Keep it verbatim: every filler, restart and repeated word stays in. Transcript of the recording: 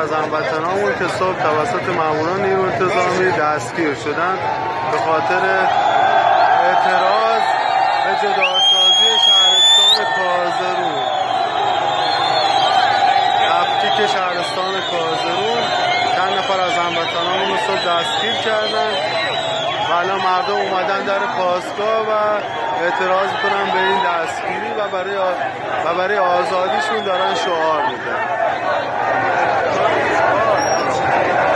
از هموطنامون که صبح توسط ماموران نیروی انتظامی دستگیر شدن به خاطر اعتراض به جداسازی شهرستان کازرون. تفکیک شهرستان کازرون چند نفر از هموطنامون رو صبح دستگیر کردن و الان مردم اومدن در پاسگاه و اعتراض کنن به این دستگیری و برای و برای آزادیشون دارن شعار میدن.